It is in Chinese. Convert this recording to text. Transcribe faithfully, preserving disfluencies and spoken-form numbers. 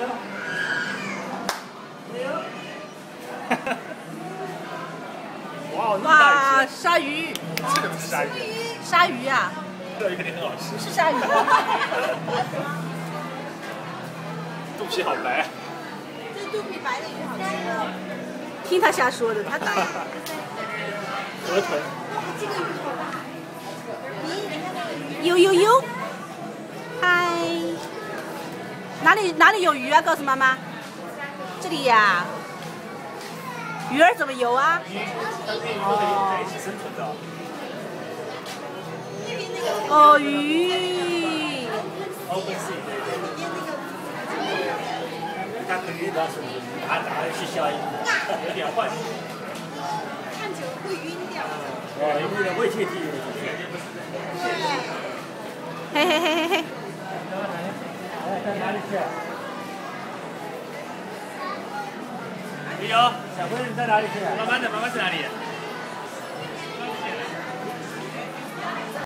哇， 哇，鲨鱼！ 这个不是鲨鱼， 鲨鱼啊！ 这鱼肯定很好吃。 是鲨鱼。 肚皮好白。 这肚皮白的鱼好吃。 听他瞎说的，他打。 河豚。 这个鱼头大。咦，人家那个鱼。 呦呦呦！嗨。哪里哪里有鱼啊？告诉妈妈。这里呀。鱼儿怎么游啊？ 鱼，它跟鱼都可以在一起生存的。 哦，鱼。 Open sea， 它可以到是大大的去小一点，有点幻想。 看久了会晕掉。 哦，有点胃气体。 对。 嘿嘿嘿嘿嘿。 哎，在哪里去？你有，小朋友你在哪里去？妈妈的，妈妈在哪里？